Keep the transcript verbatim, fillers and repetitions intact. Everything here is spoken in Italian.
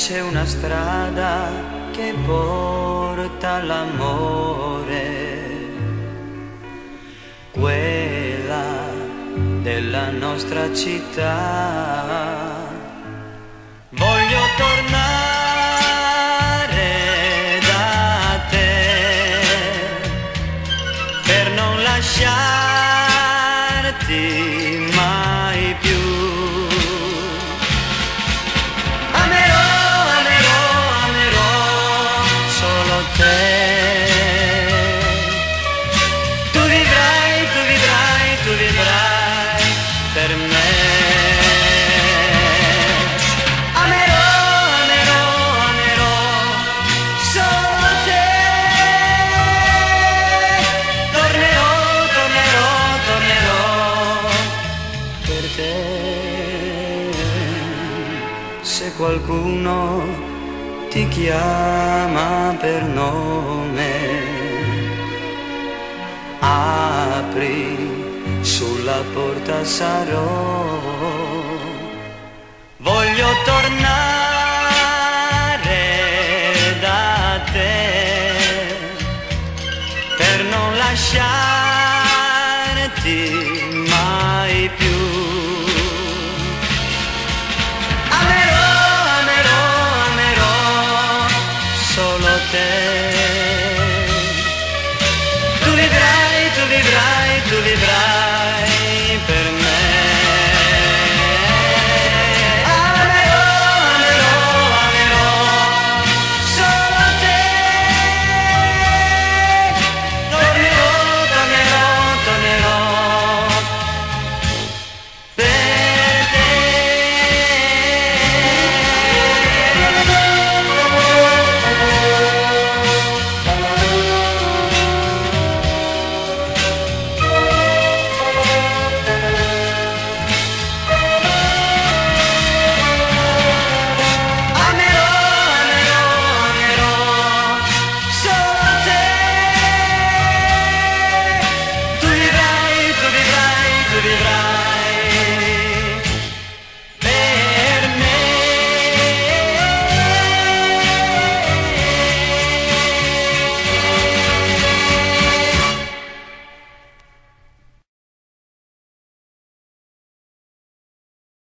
c'è una strada che porta all'amore, quella della nostra città. Voglio tornare da te per non lasciarti mai più. Tu vivrai, tu vivrai, tu vivrai per me. Amerò, amerò, amerò solo te. Tornerò, tornerò, tornerò per te. Se qualcuno ti chiama per nome, apri, sulla porta sarò. Voglio tornare da te per non lasciarti mai più. Tu vivrai, tu vivrai, tu vivrai